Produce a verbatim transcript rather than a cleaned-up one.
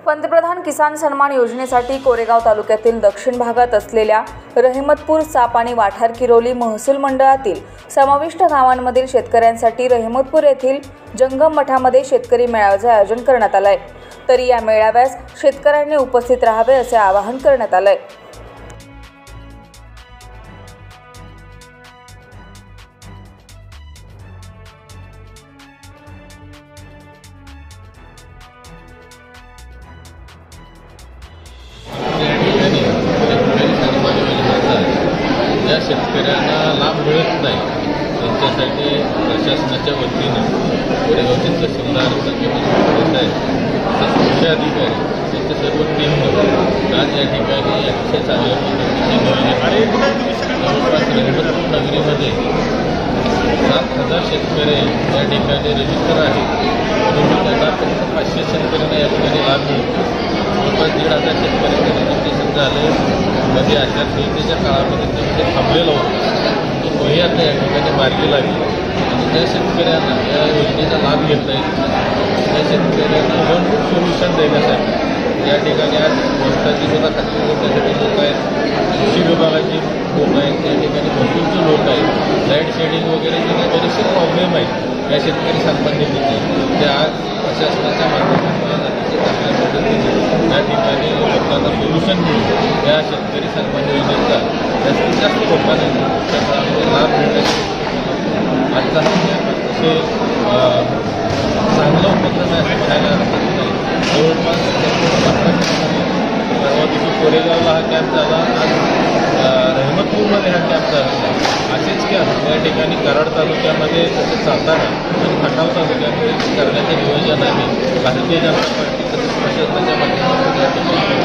पंतप्रधान किसान सन्मान योजनेसाठी कोरेगाव तालुक्यातील दक्षिण भागात असलेल्या रहिमतपूर, साप आणि वाठार किरोली महसूल मंडळातील समाविष्ट गावांमधील शेतकऱ्यांसाठी रहिमतपूर येथील जंगम मठामध्ये शेतकरी मेळाव्याचे आयोजन करण्यात आले आहे। तरी या मेळाव्यास शेतकऱ्यांनी उपस्थित राहावे असे आवाहन करण्यात आले आहे। ज्या शेतकऱ्यांना लाभ मिळत नाही त्यांच्यासाठी प्रशासनाच्या वतीनं कोरेगावचे तहसीलदार संजय कृषी अधिकारी यांचे सर्व टीम आज या ठिकाणी अतिशय चांगल्या पद्धतीने जवळपास रहिमतपूर नगरीमध्ये सात हजार शेतकरी या ठिकाणी रजिस्टर आहेत, परंतु त्यांना फक्त पाचशे शेतकऱ्यांना या ठिकाणी लाभ मिळतो। जवळपास दीड हजार शेतकऱ्यांचं रजिस्ट्रेशन झालं। मध्ये आचारसंहितेच्या काळामध्ये ते थांबलेलं होतं, तो तोही आता या ठिकाणी मार्गी लागली आणि त्या शेतकऱ्यांना या योजनेचा लाभ घेता येईल, त्या शेतकऱ्यांना वन रूट सोल्युशन देण्यासाठी या ठिकाणी आज वस्ताची सुद्धा खात्री करण्यासाठी लोक आहेत, कृषी विभागाची लोक आहेत, त्या ठिकाणी महसूलचे लोक आहेत, लाईट शेडिंग वगैरे जे काही बरेचसे प्रॉब्लेम आहेत या शेतकरी सन्मान निधीचे, ते आज प्रशासनाच्या माध्यमातून अतिशय चांगल्या पद्धतीने या ठिकाणी लोकांना सोल्युशन मिळून या शेतकरी सन्मान योजनेचा जास्तीत जास्त लोकांना त्या काळामध्ये लाभ मिळण्यासाठी आजचा अतिशय चांगला उपक्रम आहे असं म्हणायला हरकत नाही। जवळपास परवा दिवशी कोरेगावला हा कॅम्प झाला, आज रहिमतपूरमध्ये हा कॅम्प झाला। असेच कॅम्प या ठिकाणी कराड तालुक्यामध्ये तसेच सातारा आणि खटाव तालुक्यामध्ये करण्याचं नियोजन आहे। भारतीय जनता पार्टी तसेच प्रशासनाच्या माध्यमातून या ठिकाणी